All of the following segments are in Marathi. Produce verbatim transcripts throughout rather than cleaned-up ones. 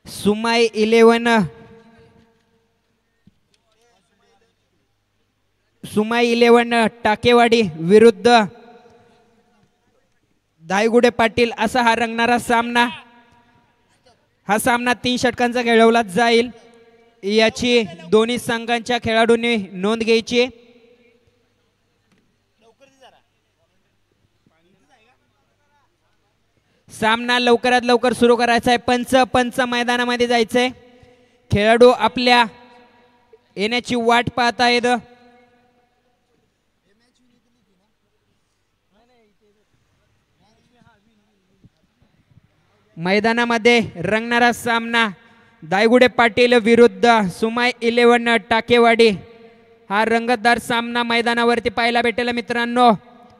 सुमाई इलेवन सुमाई इलेवन टाकेवाडी विरुद्ध दायगुडे पाटील असा हा रंगणारा सामना. हा सामना तीन षटकांचा खेळवला जाईल याची दोन्ही संघांच्या खेळाडूंनी नोंद घ्यायची. सामना लवकरात लवकर सुरू करायचा आहे. पंच पंच मैदानामध्ये जायचंय. खेळाडू आपल्या येण्याची वाट पाहत आहेत. मैदानामध्ये रंगणारा सामना दायगुडे पाटील विरुद्ध सुमाई इलेवन टाकेवाडी हा रंगतदार सामना मैदानावरती पाहायला भेटेल मित्रांनो.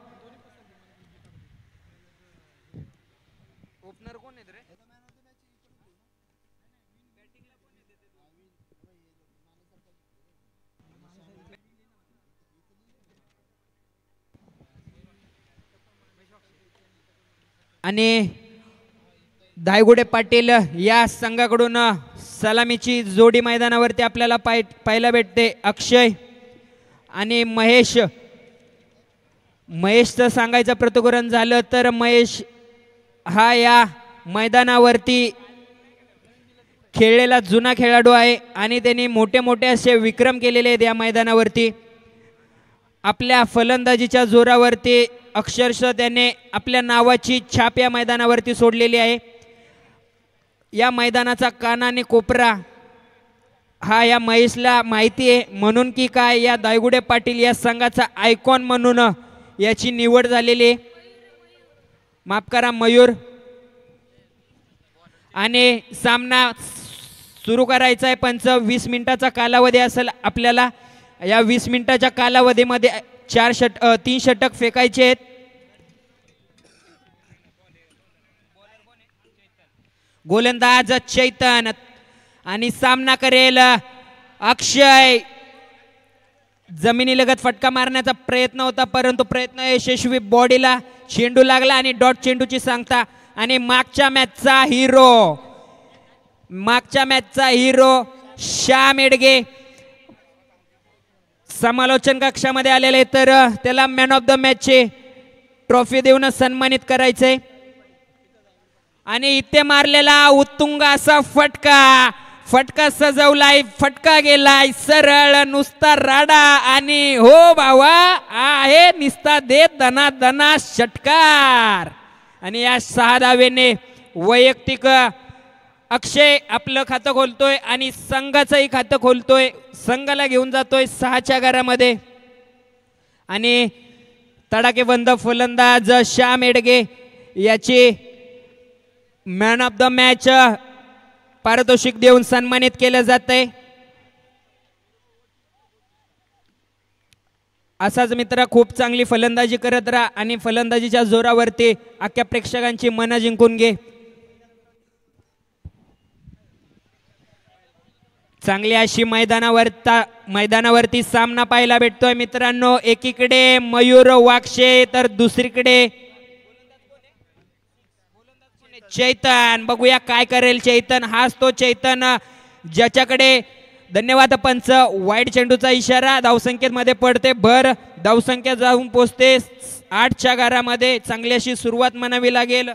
आणि दायगुडे पाटील या संघाकडून सलामीची जोडी मैदानावरती आपल्याला पाय पाहायला भेटते. अक्षय आणि महेश. महेशचं सांगायचं प्रतिकरण झालं तर महेश हा या मैदानावरती खेळलेला जुना खेळाडू आहे आणि त्यांनी मोठे मोठे असे विक्रम केलेले आहेत या मैदानावरती. आपल्या फलंदाजीच्या जोरावरती अक्षरशः त्याने आपल्या नावाची छाप या मैदानावरती सोडलेली आहे. या मैदानाचा काना आणि कोपरा हा या महेशला माहिती आहे म्हणून की काय या दायगुडे पाटील या संघाचा आयकॉन म्हणून याची निवड झालेली आहे. माफ करा मयूर. आणि सामना सुरू करायचा आहे. पंच वीस मिनिटाचा कालावधी असेल आपल्याला. या वीस मिनिटाच्या कालावधीमध्ये चार षट तीन षटक फेकायचे आहेत. गोलंदाज चैतन आणि सामना करेल अक्षय. जमिनीलगत फटका मारण्याचा प्रयत्न होता परंतु प्रयत्न यशस्वी. बॉडीला चेंडू लागला आणि डॉट चेंडूची सांगता. आणि मागच्या मॅचचा हिरो मागच्या मॅचचा हिरो श्याम एडगे समालोचन कक्षामध्ये आलेले तर त्याला मॅन ऑफ द मॅचची ट्रॉफी देऊन सन्मानित करायचंय. आणि इथे मारलेला उत्तुंग असा फटका फटका सजवलाय. फटका गेलाय सरळ नुसता राडा. आणि हो भावा आहे निस्ता देत दना दना षटकार. आणि या सहा धावेने वैयक्तिक अक्षय आपलं खातं खोलतोय आणि संघाचंही खातं खोलतोय. संघाला घेऊन जातोय सहाच्या घरामध्ये. आणि तडाखेबंद फलंदाज श्याम एडगे याची मॅन ऑफ द मॅच पारितोषिक देऊन सन्मानित केलं जातंय. असाच मित्र खूप चांगली फलंदाजी करत राहा आणि फलंदाजीच्या जोरावरती अख्ख्या प्रेक्षकांची मनं जिंकून घे. चांगली अशी मैदानावरता मैदानावरती सामना पाहायला भेटतोय मित्रांनो. एकीकडे मयूर वाक्षे तर दुसरीकडे चैतन. बघूया काय करेल चैतन. हाच तो चैतन ज्याच्याकडे धन्यवाद पंच. वाईट चेंडूचा इशारा. धावसंख्येत मध्ये पडते भर. धावसंख्या जाऊन पोचते आठच्या घरामध्ये. चांगली अशी सुरुवात म्हणावी लागेल.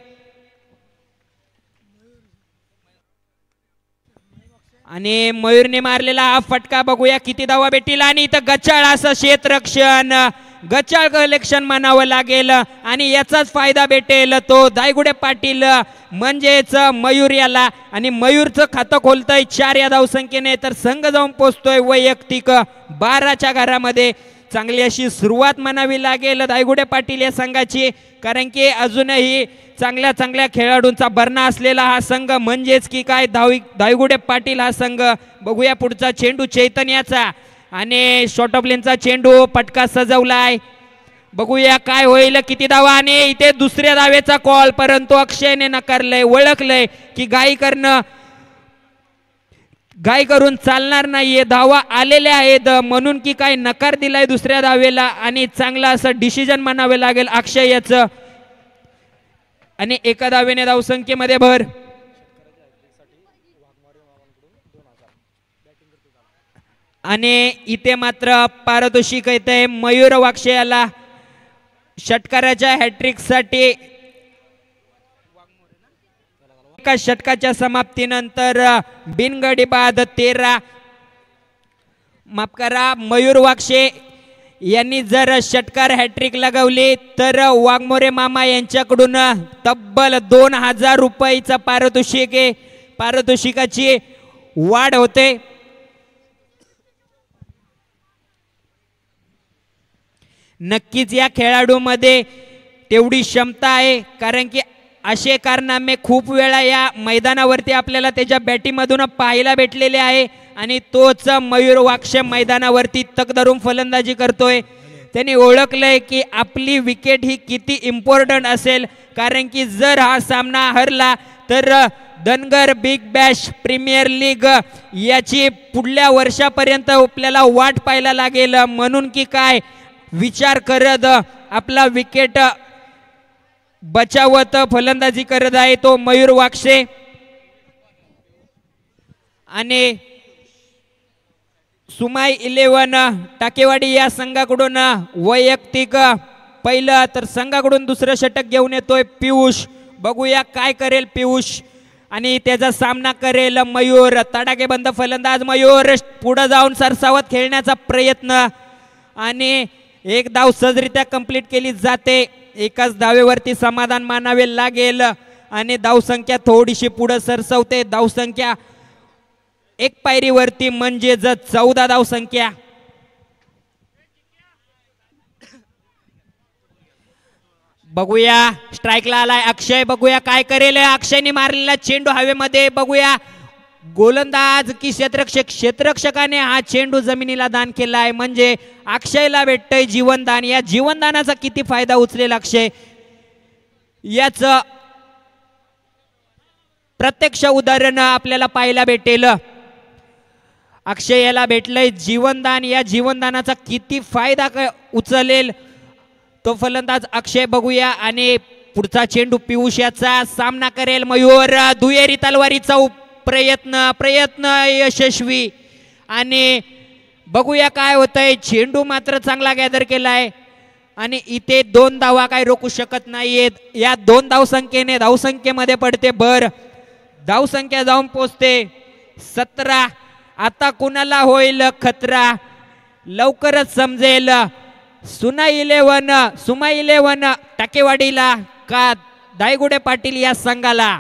आणि मयूरने मारलेला हा फटका बघूया किती धावा भेटील. आणि इथं गचाळ असं क्षेत्ररक्षण गचाळ कलेक्शन म्हणावं लागेल आणि याचाच फायदा भेटेल तो दायगुडे पाटील म्हणजेच मयूर याला. आणि मयूरचं खातं खोलतंय चार या धावसंख्येने तर संघ जाऊन पोचतोय वैयक्तिक बाराच्या घरामध्ये. चांगली अशी सुरुवात म्हणावी लागेल दायगुडे पाटील या संघाची कारण की अजूनही चांगल्या चांगल्या खेळाडूंचा भरणा असलेला हा संघ म्हणजेच की काय दावी दायगुडे पाटील हा संघ. बघूया पुढचा चेंडू चैतन्याचा आणि शॉर्ट ऑफ लेनचा चेंडू पटका सजवलाय. बघूया काय होईल किती धावा. आणि इथे दुसऱ्या धावेचा कॉल परंतु अक्षयने नकारलंय. ओळखलंय की गाई करणं गाई करून चालणार नाहीये. धावा आलेल्या आहेत म्हणून की काय नकार दिलाय दुसऱ्या धावेला. आणि चांगला असं डिसिजन म्हणावे लागेल अक्षय याचं. आणि एका धावेने धावसंख्येमध्ये भर. आणि इथे मात्र पारितोषिक येते मयूर वाक्षे याला षटकाराच्या हॅट्रिकसाठी एका षटकाच्या समाप्तीनंतर बिनगडी बाद तेरा माफ करा मयूर वाक्षे यांनी जर षटकार हॅट्रिक लगावली तर वाघमोरे मामा यांच्याकडून तब्बल दोन हजार रुपयाचा पारितोषिक पारितोषिकाची वाढ होते. नक्कीच या खेळाडूमध्ये तेवढी क्षमता आहे कारण की असे कारनामे खूप वेळा या मैदानावरती आपल्याला त्याच्या बॅटीमधून पाहायला भेटलेले आहे आणि तोच मयूर वाक्षे मैदानावरती तक धरून फलंदाजी करतोय. त्यांनी ओळखलंय की आपली विकेट ही किती इम्पॉर्टंट असेल कारण की जर हा सामना हरला तर Dhangar Big Bash Premier League याची पुढल्या वर्षापर्यंत आपल्याला वाट पाहायला लागेल. म्हणून की काय विचार करत आपला विकेट बचावत फलंदाजी करत आहे तो मयूर वाक्षे. आणि सुमाई इलेव्हन टाकेवाडी या संघाकडून वैयक्तिक पहिलं तर संघाकडून दुसरं षटक घेऊन येतोय पियुष. बघूया काय करेल पियुष आणि त्याचा सामना करेल मयूर. तडाखेबंद फलंदाज मयूर पुढे जाऊन सरसावत खेळण्याचा प्रयत्न आणि एक धाव सहजरित्या कंप्लीट केली जाते. एकाच धावेवरती समाधान मानावे लागेल आणि धावसंख्या थोडीशी पुढे सरसवते. धावसंख्या एक पायरीवरती म्हणजे चौदा धावसंख्या. बघूया स्ट्राईकला आलाय अक्षय. बघूया काय करेल अक्षयने मारलेला चेंडू हवेमध्ये. बघूया गोलंदाज की क्षेत्ररक्षक क्षेत्ररक्षकाने हा चेंडू जमिनीला दान केला आहे म्हणजे अक्षयला भेटतंय जीवनदान. या जीवनदानाचा किती फायदा उचलेल अक्षय याच प्रत्यक्ष उदाहरण आपल्याला पाहायला भेटेल. अक्षय याला भेटलंय जीवनदान. या जीवनदानाचा किती फायदा उचलेल तो फलंदाज अक्षय. बघूया आणि पुढचा चेंडू पियुष याचा सामना करेल मयूर. दुहेरी तलवारीचा प्रयत्न प्रयत्न यशस्वी आणि बघूया काय होतंय. चेंडू मात्र चांगला गॅदर केलाय आणि इथे दोन धावा काय रोखू शकत नाहीयेत. या दोन धावसंख्येने धावसंख्येमध्ये पडते भर. धावसंख्या जाऊन पोचते सतरा. आता कुणाला होईल खतरा लवकरच समजेल. सुना इलेव्हन सुमा इलेव्हन टाकेवाडीला का दायगुडे पाटील या संघाला.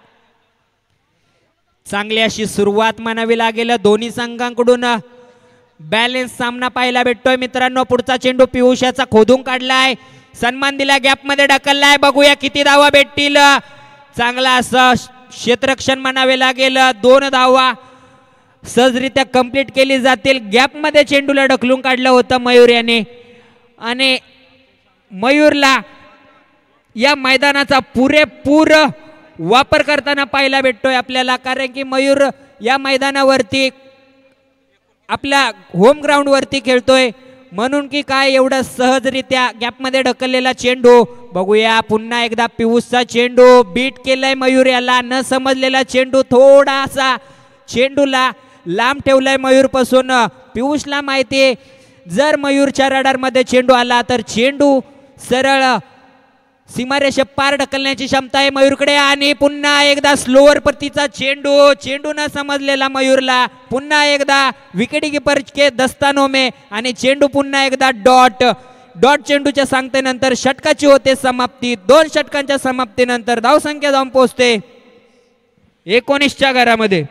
चांगली अशी सुरुवात म्हणावी लागेल. दोन्ही संघांकडून बॅलेन्स सामना पाहायला भेटतोय मित्रांनो. पुढचा चेंडू पियुष याचा खोदून काढलाय. सन्मान दिला गॅप मध्ये ढकललाय. बघूया किती धावा भेटतील. चांगला असं क्षेत्ररक्षण म्हणावे लागेल. दोन धावा सहजरित्या कंप्लीट केली जातील. गॅप मध्ये चेंडूला ढकलून काढलं होतं मयूर याने आणि मयूरला या मैदानाचा पुरेपूर वापर करताना पाहायला भेटतोय आपल्याला कारण की मयूर या मैदानावरती आपल्या होम ग्राउंड वरती खेळतोय म्हणून की काय एवढं सहजरित्या गॅप मध्ये ढकललेला चेंडू. बघूया पुन्हा एकदा पियुषचा चेंडू बीट केलाय मयूर याला. न समजलेला चेंडू थोडासा चेंडूला लांब ठेवलाय मयूर पासून. पियुषला माहितीये जर मयूरच्या रडार मध्ये चेंडू आला तर चेंडू सरळ सीमारेषे पार ढकलण्याची क्षमता आहे मयूरकडे. आणि पुन्हा एकदा स्लोअर पतीचा चेंडू चेंडू न समजलेला मयूरला. पुन्हा एकदा विकेट कीपर के दस्तानोमे आणि चेंडू पुन्हा एकदा डॉट डॉट चेंडूच्या सांगतेनंतर षटकाची होते समाप्ती. दोन षटकांच्या समाप्तीनंतर धावसंख्या जाऊन पोहोचते एकोणीसच्या घरामध्ये.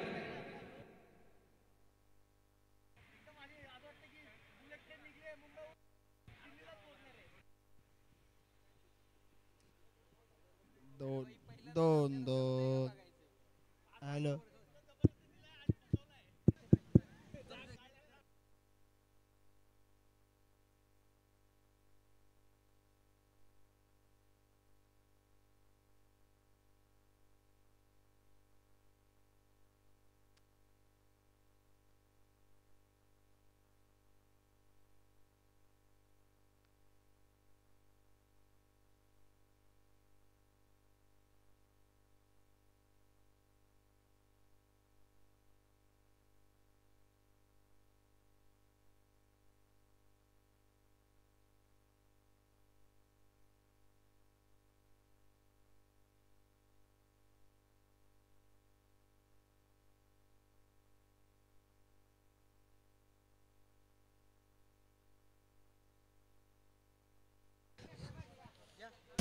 दोन दोन दोन हॅलो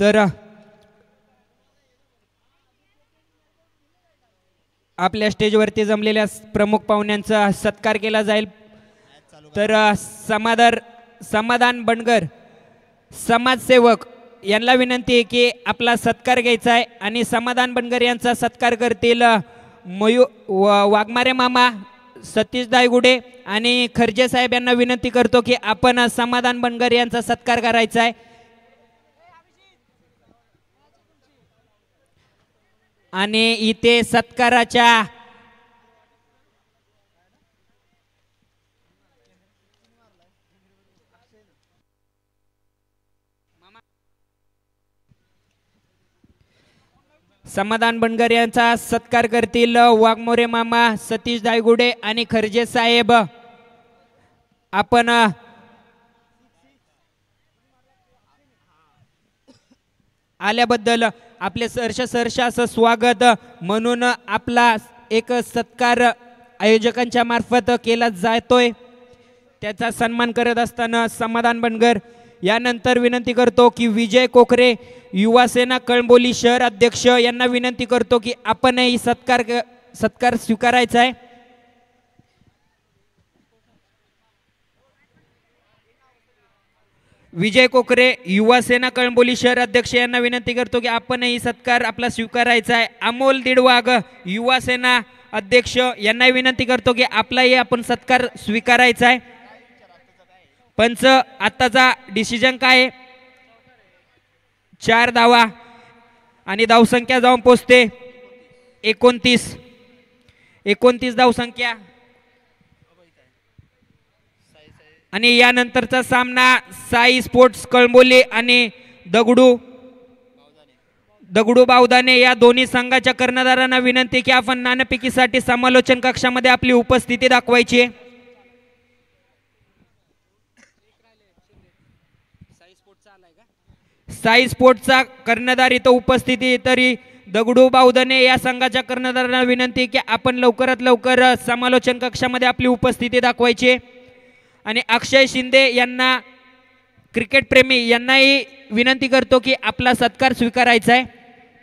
तर आपल्या स्टेजवरती जमलेल्या प्रमुख पाहुण्यांचा सत्कार केला जाईल. तर समाधान समाधान बंडगर समाजसेवक यांना विनंती आहे की आपला सत्कार घ्यायचा आहे आणि समाधान बंडगर यांचा सत्कार करतील मयू वाघमारे मामा, सतीश दायगुडे आणि खर्जे साहेब यांना विनंती करतो की आपण समाधान बंडगर यांचा सत्कार करायचा आहे. आणि इथे सत्काराच्या समाधान बंडगर यांचा सत्कार करतील वाघमोरे मामा, सतीश दायगुडे आणि खर्जे साहेब. आपण आल्याबद्दल आपले सहर्ष सहर्ष असं स्वागत म्हणून आपला एक सत्कार आयोजकांच्या मार्फत केला जातोय. त्याचा सन्मान करत असताना समाधान बंडगर यानंतर विनंती करतो की विजय कोकरे युवा सेना कळंबोली शहर अध्यक्ष यांना विनंती करतो की आपणही सत्कार सत्कार स्वीकारायचा आहे. विजय कोकरे युवा सेना कळंबोली शहर अध्यक्ष यांना विनंती करतो की आपणही सत्कार आपला स्वीकारायचा आहे. अमोल दिडवाग युवा सेना अध्यक्ष यांना विनंती करतो की आपलाही आपण सत्कार स्वीकारायचा आहे. पंच आत्ताचा डिसिजन काय? चार धावा आणि धावसंख्या जाऊन पोचते एकोणतीस एकोणतीस धावसंख्या. आणि यानंतरचा सामना साई स्पोर्ट्स कळंबोली आणि दगडू दगडू बावदाने या दोन्ही संघाच्या कर्णधारांना विनंती की आपण नाणेफेकीसाठी समालोचन कक्षामध्ये आपली उपस्थिती दाखवायची आहे. साई स्पोर्ट्सचा कर्णधार इथं उपस्थिती, तरी दगडू बावदाने या संघाच्या कर्णधारांना विनंती की आपण लवकरात लवकर समालोचन कक्षामध्ये आपली उपस्थिती दाखवायची आहे. आणि अक्षय शिंदे यांना क्रिकेट प्रेमी यांनाही विनंती करतो की आपला सत्कार स्वीकारायचा आहे.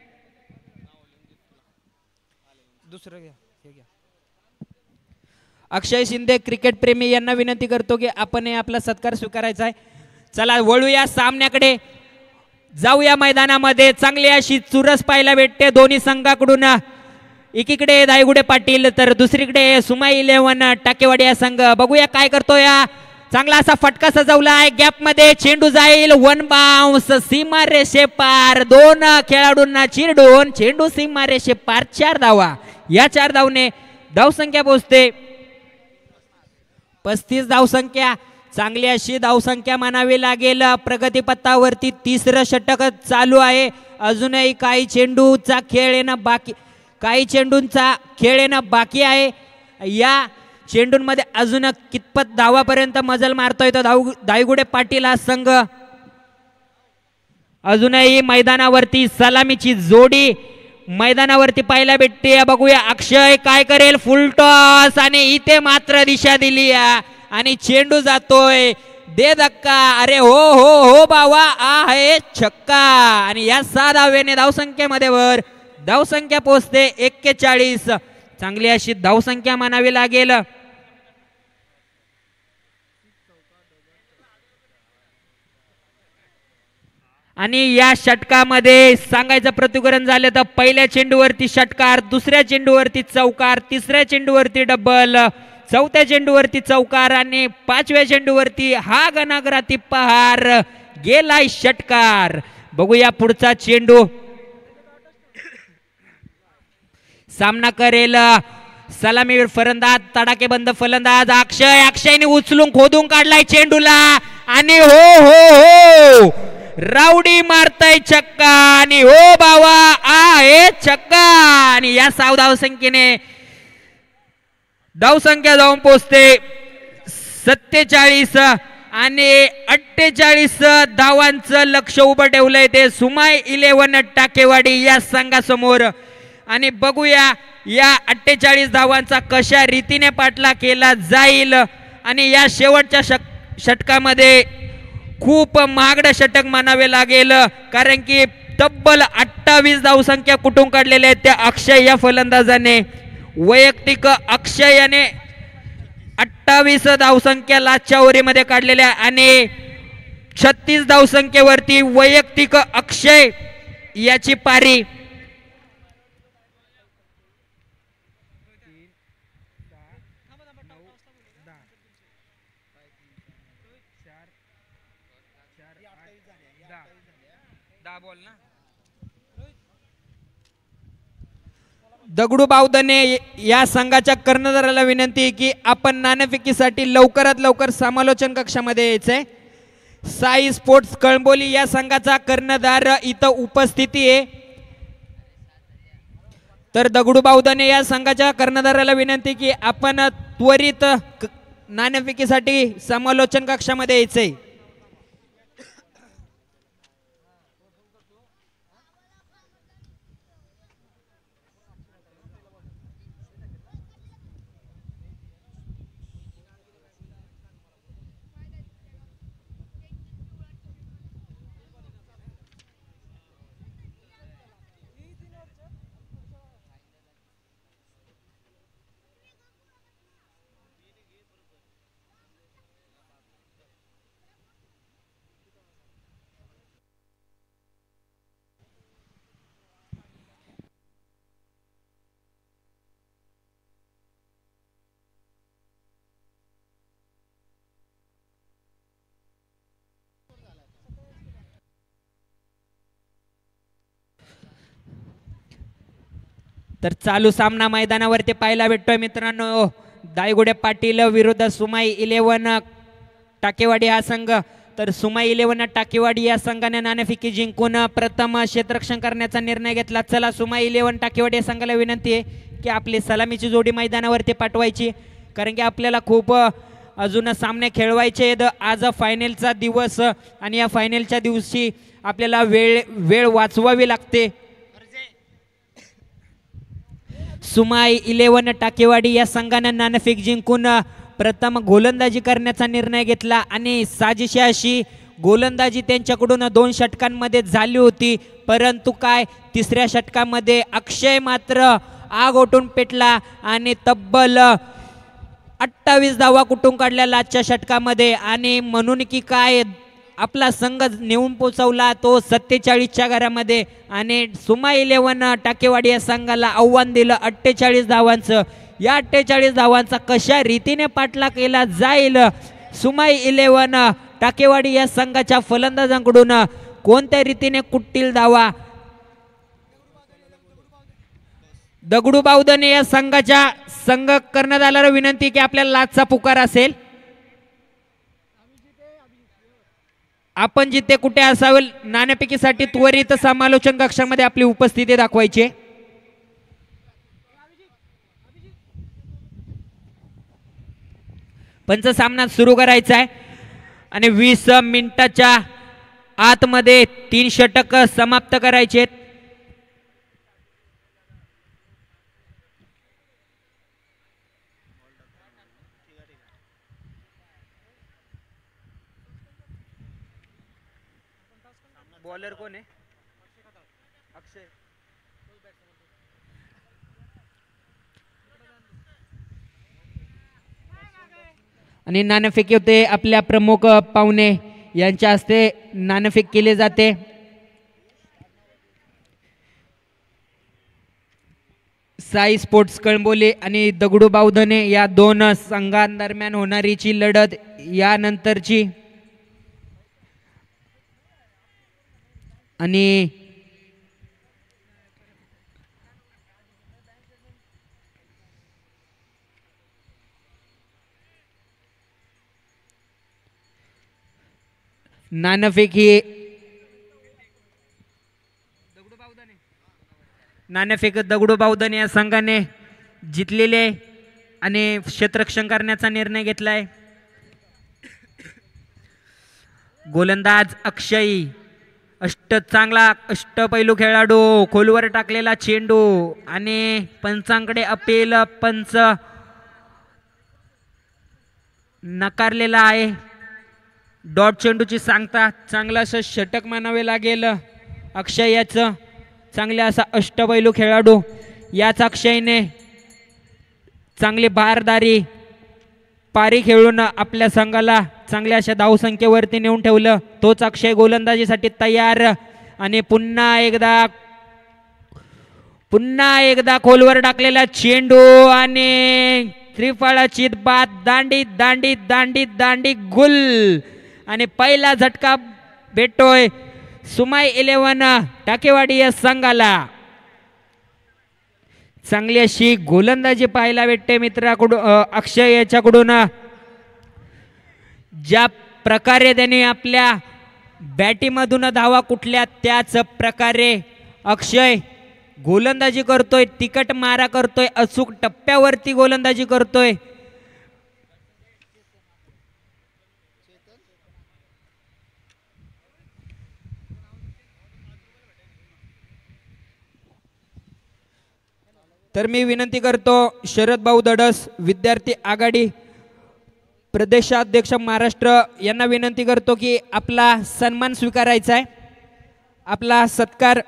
दुसरं घ्या, हे घ्या. अक्षय शिंदे क्रिकेट प्रेमी यांना विनंती करतो की आपण आपला सत्कार स्वीकारायचा आहे. चला वळूया सामन्याकडे, जाऊया मैदानामध्ये. चांगली अशी चुरस पाहायला भेटते दोन्ही संघाकडून. एकीकडे दायगुडे पाटील तर दुसरीकडे सुमाई इलेव्हन टाकेवाडी या संघ. बघूया काय करतोय. चांगला असा फटका सजवलाय, गॅप मध्ये चेंडू जाईल, वन बाउन्स, सीमा रेषे पार, दोन खेळाडूंना चिरडून चेंडू सीमा रेषे पार. चार धावा, या चार धावने धावसंख्या पोहोचते पस्तीस धावसंख्या. चांगली अशी धावसंख्या मानावी लागेल. प्रगतीपथावरती तिसरं षटक चालू आहे. अजूनही काही चेंडूचा खेळ येणं बाकी काही चेंडूंचा खेळ येणं बाकी आहे. या चेंडूंमध्ये अजून कितपत धावापर्यंत मजल मारतोय तो दाऊ दायगुडे पाटील हा संघ. अजूनही मैदानावरती सलामीची जोडी मैदानावरती पाहायला भेटते. बघूया अक्षय काय करेल. फुल टॉस आणि इथे मात्र दिशा दिली आणि चेंडू जातोय. दे धक्का. अरे हो हो हो बावा, आहे छक्का. आणि या सहा धावेने धावसंख्येमध्ये वर धावसंख्या पोहोचते एक्केचाळीस. चांगली अशी धावसंख्या मानावी लागेल. आणि या षटकामध्ये सांगायचं प्रतिकरण झालं तर पहिल्या चेंडूवरती षटकार, दुसऱ्या चेंडूवरती चौकार, तिसऱ्या चेंडूवरती डबल, चौथ्या चेंडूवरती चौकार आणि पाचव्या चेंडूवरती हा गणागराती पहार. गेलाय षटकार. बघूया पुढचा चेंडू. सामना करेल सलामीवीर फलंदाज, तडाखेबंद फलंदाज अक्षय. अक्षयने उचलून खोदून काढलाय चेंडूला आणि हो हो हो राऊडी मारताय छक्का. आणि हो बावा, आहे छक्का. आणि या साव धावसंख्येने धावसंख्या जाऊन पोहोचते सत्तेचाळीस आणि अठ्ठेचाळीस धावांचं लक्ष उभं ठेवलंय ते सुमाई इलेव्हन टाकेवाडी या संघासमोर. आणि बघूया या अठ्ठेचाळीस धावांचा कशा रीतीने पाठला केला जाईल. आणि या शेवटच्या षटकामध्ये खूप महागडं षटक मानावे लागेल, कारण की तब्बल अठ्ठावीस धावसंख्या कुठून काढलेल्या आहेत त्या अक्षय या फलंदाजाने. वैयक्तिक अक्षय याने अठ्ठावीस धावसंख्या लास्टच्या ओव्हरीमध्ये काढलेल्या आणि छत्तीस धावसंख्येवरती वैयक्तिक अक्षय याची पारी. दगडू बावधने या संघाच्या कर्णधाराला विनंती की आपण नाणेफेकीसाठी लवकरात लवकर समालोचन कक्षामध्ये यायचंय. साई स्पोर्ट्स कळंबोली या संघाचा कर्णधार इथं उपस्थिती आहे. तर दगडू बावधने या संघाच्या कर्णधाराला विनंती की आपण त्वरित नाणेफेकीसाठी समालोचन कक्षामध्ये यायचंय. तर चालू सामना मैदानावरती पाहायला भेटतोय मित्रांनो. दायगुडे पाटील विरुद्ध सुमाई इलेव्हन टाकेवाडी हा संघ. तर सुमाई इलेव्हन टाकेवाडी या संघाने नाणेफेकी जिंकून प्रथम क्षेत्ररक्षण करण्याचा निर्णय घेतला. चला सुमाई इलेव्हन टाकेवाडी या संघाला विनंती आहे की आपली सलामीची जोडी मैदानावरती पाठवायची, कारण की आपल्याला खूप अजून सामने खेळवायचे आहेत. आज फायनलचा दिवस आणि या फायनलच्या दिवशी आपल्याला वेळ वेळ वाचवावी लागते. सुमाई इलेव्हन टाकेवाडी या संघाने नाणेफेक जिंकून प्रथम गोलंदाजी करण्याचा निर्णय घेतला आणि साजेशी अशी गोलंदाजी त्यांच्याकडून दोन षटकांमध्ये झाली होती, परंतु काय तिसऱ्या षटकामध्ये अक्षय मात्र आग ओटून पेटला आणि तब्बल अठ्ठावीस धावा कुठून काढल्या लास्टच्या षटकामध्ये आणि म्हणून की काय आपला संघ नेऊन पोचवला तो सत्तेचाळीसच्या घरामध्ये आणि सुमाई इलेव्हन टाकेवाडी या संघाला आव्हान दिलं अठ्ठेचाळीस धावांचं. या अठ्ठेचाळीस धावांचा कशा रीतीने पाठलाग केला जाईल, सुमाई इलेव्हन टाकेवाडी या संघाच्या फलंदाजांकडून कोणत्या रीतीने कुठतील धावा. दगडू बावधने या संघाच्या संघ कर्णधाराला विनंती की आपल्याला लाचचा पुकार असेल, आपण जिथे कुठे असावे नाणेफेकीसाठी त्वरित समालोचन कक्षामध्ये आपली उपस्थिती दाखवायची. पंच सामना सुरू करायचा आहे आणि वीस मिनिटाच्या आतमध्ये तीन षटक समाप्त करायचे. बॉलर कोण आहे? अक्षय. आणि नाणेफेक होते आपल्या प्रमुख पाहुणे यांच्या हस्ते नाणेफेक केले जाते. साई स्पोर्ट्स कळंबोली आणि दगडू बावधने या दोन संघांदरम्यान होणारीची लढत यानंतरची आणि नाणेफेक ही नाणेफेक दगडू बावधने या संघाने जिंकलेले आणि क्षेत्ररक्षण करण्याचा निर्णय घेतलाय. गोलंदाज अक्षय अष्ट चांगला अष्टपैलू खेळाडू, खोलवर टाकलेला चेंडू आणि पंचांकडे अपील, पंच नकारलेला आहे. डॉट चेंडूची सांगता चांगलं असं षटक मानावे लागेल अक्षय याचं. चांगले असा अष्टपैलू खेळाडू याच अक्षयने चांगली भारदारी पारी खेळून आपल्या संघाला चांगल्या अशा धावसंख्येवरती नेऊन ठेवलं. तोच अक्षय गोलंदाजीसाठी तयार आणि पुन्हा एकदा पुन्हा एकदा खोलवर टाकलेला चेंडू आणि त्रिफळाची बाद. दांडी दांडी दांडी दांडी गुल आणि पहिला झटका भेटतोय सुमाई इलेव्हन टाकेवाडी या संघाला. चांगली अशी गोलंदाजी पाहायला भेटते मित्राकडून अक्षय याच्याकडून. ज्या प्रकारे त्याने आपल्या बॅटीमधून धावा कुठल्या त्याच प्रकारे अक्षय गोलंदाजी करतोय. तिकट मारा करतोय. अचूक टप्प्यावरती गोलंदाजी करतोय. तर मी विनंती करतो शरद भाऊ धडस विद्यार्थी आघाडी प्रदेशाध्यक्ष महाराष्ट्र यांना विनंती करतो की आपला सन्मान स्वीकारायचा आहे. आपला सत्कार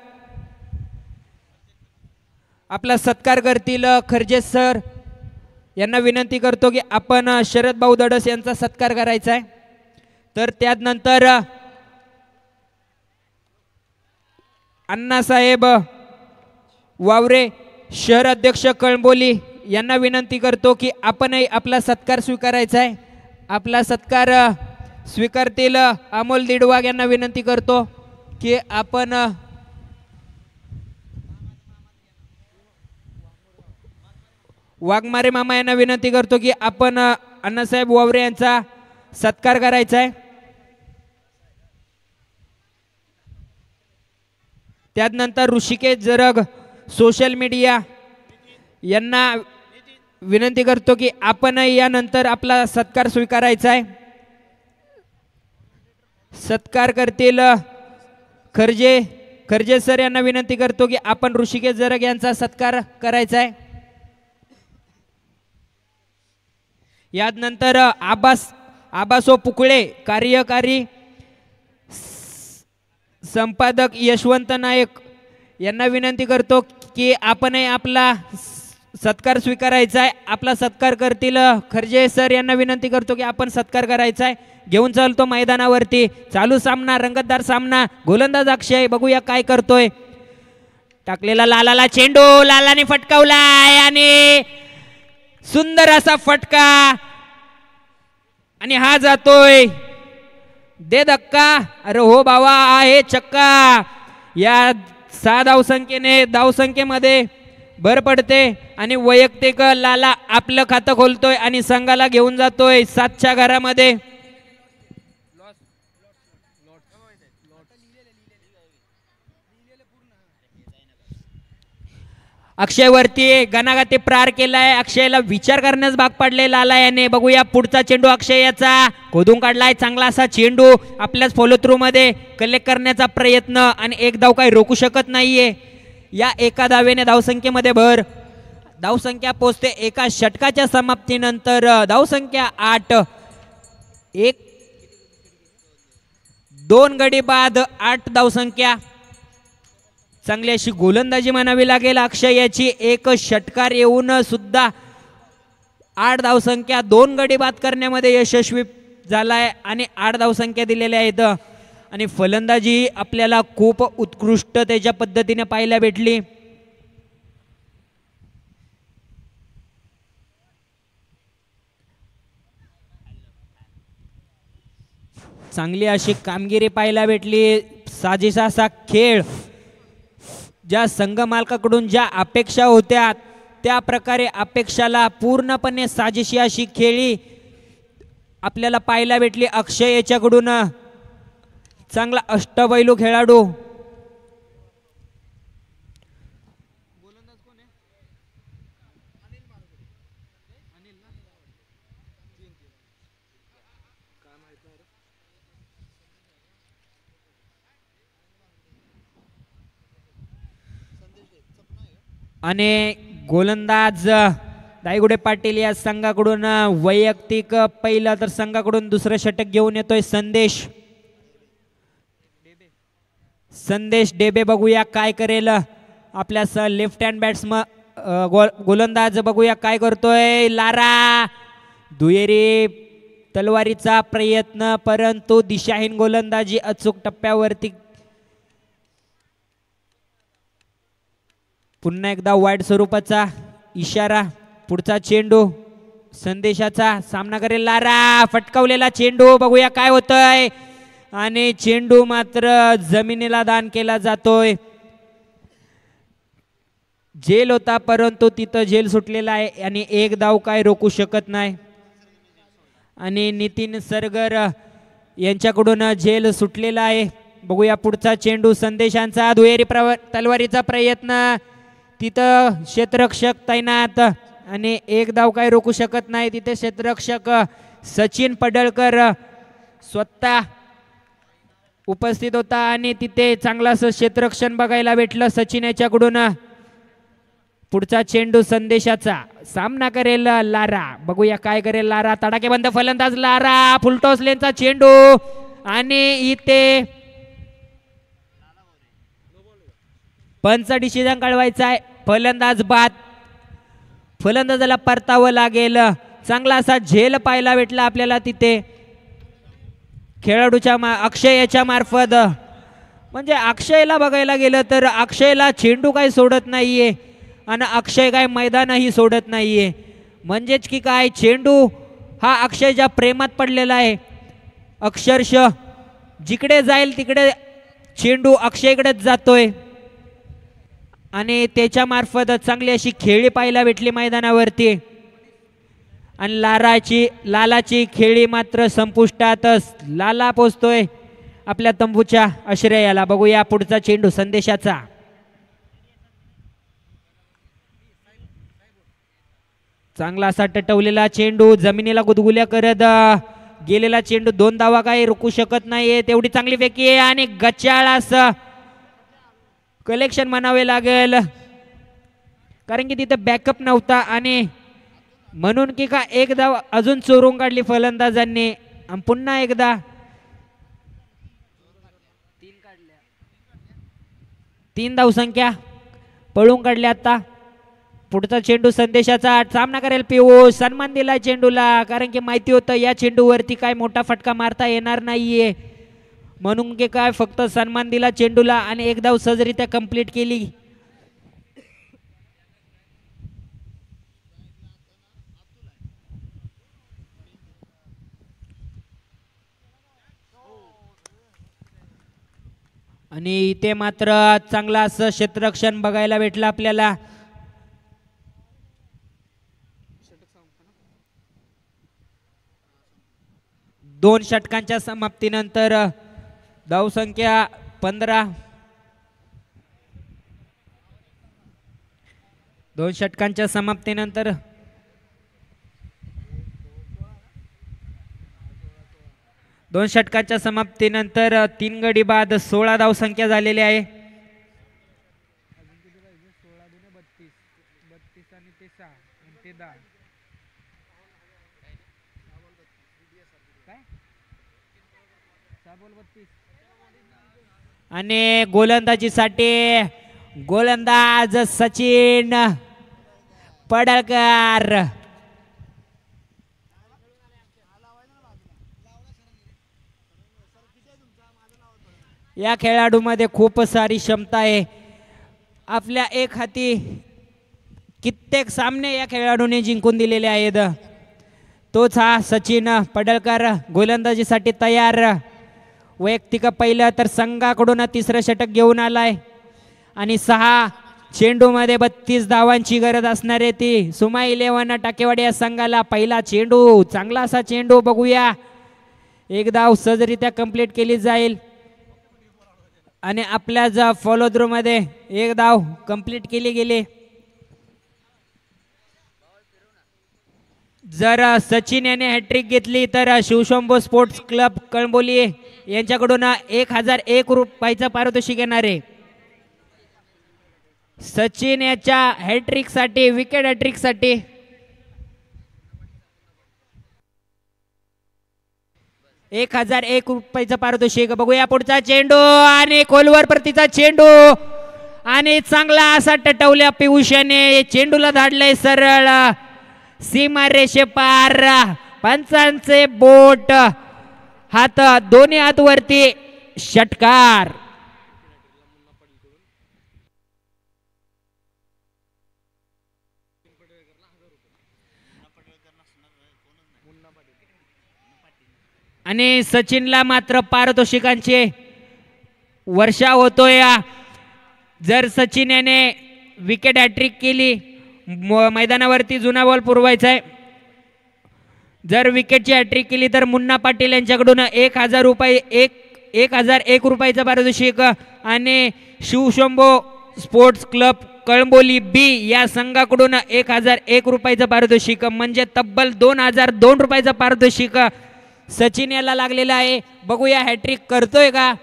आपला सत्कार करतील खर्जे सर यांना विनंती करतो की आपण शरद भाऊ धडस यांचा सत्कार करायचा आहे. तर त्यानंतर अण्णासाहेब वावरे शहर अध्यक्ष कळंबोली यांना विनंती करतो की आपणही आपला सत्कार स्वीकारायचा आहे. आपला सत्कार स्वीकारतील अमोल दिडवाग यांना विनंती करतो की आपण वाघमारे मामा यांना विनंती करतो की आपण अण्णासाहेब वावरे यांचा सत्कार करायचा आहे. त्यानंतर ऋषिकेश जरग सोशल मीडिया यांना विनंती करतो की आपण यानंतर आपला सत्कार स्वीकारायचा आहे. सत्कार करतील खर्जे खर्जे सर यांना विनंती करतो की आपण ऋषिकेश जरग यांचा सत्कार करायचा आहे. यानंतर आबास आबासो पुकळे कार्यकारी संपादक यशवंत नायक यांना विनंती करतो की आपणही आपला सत्कार स्वीकारायचा आहे. आपला सत्कार करतील खर्जे सर यांना विनंती करतो की आपण सत्कार करायचा आहे. घेऊन चालतो मैदानावरती. चालू सामना रंगतदार सामना. गोलंदाज अक्षय बघूया काय करतोय. टाकलेला लालाला चेंडू लालाने फटकावलाय आणि सुंदर असा फटका आणि हा जातोय. दे धक्का. अरे हो बाबा आहे चक्का. या सहा धावसंख्येने धावसंख्येमध्ये भर पडते आणि वैयक्तिक लाला आपलं खातं खोलतोय आणि संघाला घेऊन जातोय सातच्या घरामध्ये. अक्षयवरती गणागती प्रहार केलाय. अक्षयला विचार करण्यास भाग पडले लाला याने. बघूया पुढचा चेंडू अक्षय याचा खोदून काढलाय. चांगला असा चेंडू आपल्याच फॉलो थ्रू मध्ये कलेक्ट करण्याचा प्रयत्न आणि एक धाव काही रोखू शकत नाहीये. या एका धावेने धावसंख्येमध्ये भर. धावसंख्या पोहोचते एका षटकाच्या समाप्तीनंतर धावसंख्या आठ. एक दोन गडी बाद आठ धावसंख्या. चांगली अशी गोलंदाजी म्हणावी लागेल अक्षय याची. एक षटकार येऊन सुद्धा आठ धावसंख्या दोन गडी बाद करण्यामध्ये यशस्वी झालाय आणि आठ धावसंख्या दिलेल्या आहेत. आणि फलंदाजी आपल्याला खूप उत्कृष्ट त्याच्या पद्धतीने पाहायला भेटली. चांगली अशी कामगिरी पाहायला भेटली. साजेसा असा खेळ. ज्या संघ मालकाकडून ज्या अपेक्षा होत्या त्या प्रकारे अपेक्षाला पूर्णपणे साजेशी अशी खेळी आपल्याला पाहायला भेटली अक्षय याच्याकडून. चांगला अष्टपैलू खेळाडू. आणि गोलंदाज दायगुडे पाटील या संघाकडून वैयक्तिक पहिलं तर संघाकडून दुसरं षटक घेऊन येतोय संदेश संदेश डेबे. बघूया काय करेल आपल्या लेफ्ट हँड बॅट्समन गोलंदाज. बघूया काय करतोय लारा. दुहेरी तलवारीचा प्रयत्न परंतु दिशाहीन गोलंदाजी अचूक टप्प्यावरती. पुन्हा एकदा वाईट स्वरूपाचा इशारा. पुढचा चेंडू संदेशाचा सामना करेल लारा. फटकावलेला चेंडू. बघूया काय होतंय आणि चेंडू मात्र जमिनीला दान केला जातोय. झेल होता परंतु तिथं झेल सुटलेला आहे आणि एक धाव काय रोखू शकत नाही. आणि नितीन सरगर यांच्याकडून झेल सुटलेला आहे. बघूया पुढचा चेंडू संदेशांचा. दुहेरी तलवारीचा प्रयत्न. तिथं क्षेत्ररक्षक तैनात आणि एक धाव काय रोखू शकत नाही. तिथे क्षेत्ररक्षक सचिन पडळकर स्वतः उपस्थित होता आणि तिथे चांगलं असं क्षेत्ररक्षण बघायला भेटलं सचिन याच्याकडून. पुढचा चेंडू संदेशाचा. सामना करेल लारा. बघूया काय करेल लारा. तडाखेबंद फलंदाज लारा. फुलटॉस लेनचा चेंडू आणि इथे पंच डिसिजन काढवायचा आहे. फलंदाज बाद. फलंदाजाला परतावं लागेल. चांगला असा झेल पाहायला भेटला आपल्याला तिथे खेळाडूच्या मा अक्षय याच्या मार्फत. म्हणजे अक्षयला बघायला गेलं तर अक्षयला चेंडू काय सोडत नाहीये आणि अक्षय काय मैदानही सोडत नाहीये. म्हणजेच की काय चेंडू हा अक्षयच्या प्रेमात पडलेला आहे. अक्षरशः जिकडे जाईल तिकडे चेंडू अक्षयकडेच जातोय आणि त्याच्या मार्फत चांगली अशी खेळी पाहायला भेटली मैदानावरती. आणि लाराची लालाची खेळी मात्र संपुष्टातच. लाला पोचतोय आपल्या तंबूच्या आश्रयाला. बघूया पुढचा चेंडू संदेशाचा. चांगला असा टटवलेला चेंडू जमिनीला गुदगुल्या करत गेलेला चेंडू. दोन धावा काही रोखू शकत नाहीये. तेवढी चांगली फेकी आहे आणि गचाळ असं कलेक्शन म्हणावे लागेल कारण की तिथे बॅकअप नव्हता आणि म्हणून की का एक धाव अजून चोरून काढली फलंदाजांनी. पुन्हा एकदा तीन धाव संख्या पळून काढली. आता पुढचा चेंडू संदेशाचा. सामना करेल पियुष. सन्मान दिला चेंडूला कारण की माहिती होतं या चेंडूवरती काय मोठा फटका मारता येणार नाहीये म्हणून की काय फक्त सन्मान दिला चेंडूला आणि एक धाव सहजरित्या कंप्लीट केली. आणि इथे मात्र चांगला असं क्षेत्ररक्षण बघायला भेटलं आपल्याला. दोन षटकांच्या समाप्तीनंतर धावसंख्या पंधरा. दोन षटकांच्या समाप्तीनंतर दोन षटकांच्या समाप्तीनंतर तीन गडी बाद सोळा धावसंख्या झालेली आहे. आणि गोलंदाजीसाठी गोलंदाज सचिन पडळकर. या खेळाडूमध्ये खूप सारी क्षमता आहे. आपल्या एक हाती कित्येक सामने या खेळाडूने जिंकून दिलेले आहेत. तोच हा सचिन पडळकर गोलंदाजीसाठी तयार. वैयक्तिक पहिलं तर संघाकडून तिसरं षटक घेऊन आलाय आणि सहा चेंडूमध्ये बत्तीस धावांची गरज असणार आहे ती सुमा इलेव्हन टाकेवाडी या संघाला. पहिला चेंडू चांगला असा चेंडू. बघूया एक धाव सहजरित्या कंप्लीट केली जाईल आणि आपल्या जा फॉलो थ्रू मध्ये एक धाव कंप्लीट केली गेली. जर सचिन याने हॅट्रिक घेतली तर शिवशंभो स्पोर्ट्स क्लब कळंबोली यांच्याकडून एक हजार एक रुपयाचं पारितोषिक येणार आहे. सचिन याच्या हॅट्रिक साठी विकेट हॅट्रिक साठी एक हजार एक रुपयाचं पारितोषिक. बघूया पुढचा चेंडू आणि खोलवर प्रतीचा चेंडू आणि चांगला असा टटवल्या पियुषाने चेंडूला धाडलंय सरळ सीमा रेषे पार. पंचांचे बोट हात दोन्ही हात वरती षटकार. आणि सचिनला मात्र पारितोषिकांचे वर्षा होतोय. जर सचिन याने विकेट हॅट्रिक केली मैदानावरती जुना बॉल पुरवायचा आहे. जर विकेटची हॅट्रिक केली तर मुन्ना पाटील यांच्याकडून एक हजार रुपये एक एक हजार एक रुपयाचं पारितोषिक आणि Shivshambho sports club Kalamboli B या संघाकडून एक हजार एक रुपयाचं पारितोषिक म्हणजे तब्बल दोन हजार दोन रुपयाचं पारितोषिक सचिन याला लागलेला आहे. बघूया हॅट्रिक करतोय का.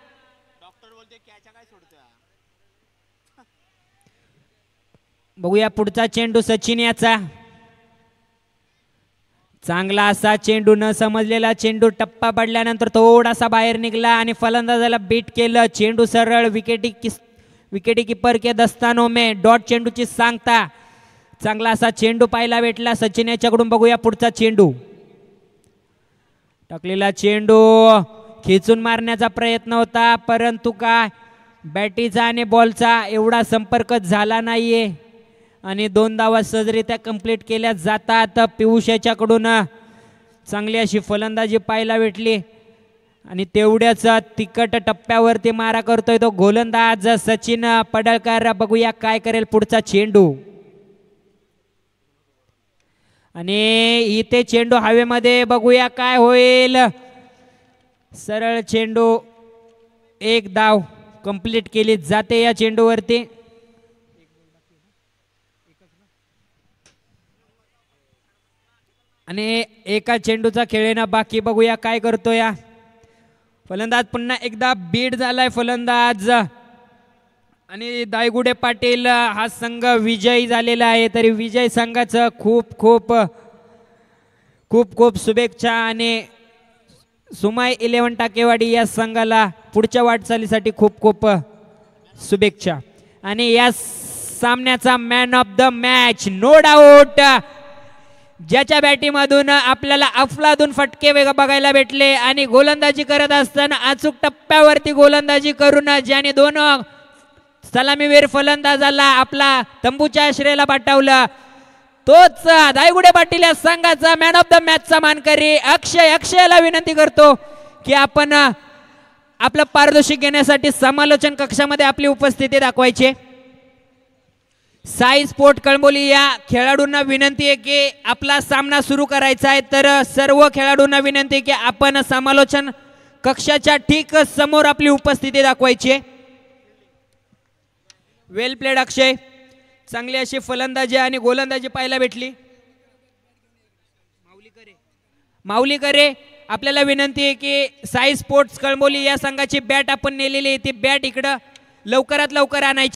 बघूया पुढचा चेंडू सचिन याचा. चांगला असा चेंडू न समजलेला चेंडू टप्पा पडल्यानंतर थोडासा बाहेर निघला आणि फलंदाजाला बीट केलं. चेंडू सरळ विकेटी विकेटी किपर के दस्तानों में डॉट चेंडूची सांगता. चांगला असा चेंडू पाहायला भेटला सचिन याच्याकडून. बघूया पुढचा चेंडू. टाकलेला चेंडू खेचून मारण्याचा प्रयत्न होता परंतु काय बॅटीचा आणि बॉलचा एवढा संपर्क झाला नाहीये आणि दोन धावा सहजरित्या कंप्लीट केल्या जातात. पियुष याच्याकडून चांगली अशी फलंदाजी पाहायला भेटली आणि तेवढ्याच तिकट टप्प्यावरती मारा करतोय तो गोलंदाज सचिन पडळकर. बघूया काय करेल पुढचा चेंडू. आणि इथे चेंडू हवेमध्ये. बघूया काय होईल. सरळ चेंडू एक धाव कंप्लीट केली जाते या चेंडूवरती. आणि एका चेंडूचा खेळणं बाकी. बघूया काय करतो या फलंदाज. पुन्हा एकदा बीट झालाय फलंदाज आणि दायगुडे पाटील हा संघ विजयी झालेला आहे. तरी विजय संघाचं खूप खूप खूप खूप शुभेच्छा आणि सुमाई इलेव्हन टाकेवाडी या संघाला पुढच्या वाटचालीसाठी खूप खूप शुभेच्छा. आणि या सामन्याचा man of the match no doubt ज्याच्या बॅटीमधून आपल्याला अफलातून फटके बघायला भेटले आणि गोलंदाजी करत असताना अचूक टप्प्यावरती गोलंदाजी करून ज्याने दोन सलामीवीर फलंदाजाला आपला तंबूच्या आश्रयाला पाठवलं तोच दायगुडे पाटील या संघाचा मॅन ऑफ द मॅचचा मानकरी अक्षय. अक्षयला विनंती करतो की आपण आपलं पारितोषिक घेण्यासाठी समालोचन कक्षामध्ये आपली उपस्थिती दाखवायची. साई स्पोर्ट कळंबोली या खेळाडूंना विनंती आहे की आपला सामना सुरू करायचा आहे. तर सर्व खेळाडूंना विनंती आहे की आपण समालोचन कक्षाच्या ठीक समोर आपली उपस्थिती दाखवायची आहे. Well played Akshay. चांगली अशी फलंदाजी आणि गोलंदाजी पाहायला भेटली. माऊली करे आपल्याला विनंती आहे की साई स्पोर्ट्स कळंबोली या संघाची बॅट आपण नेलेली आहे ती बॅट इकडं लवकरात लवकर आणायची.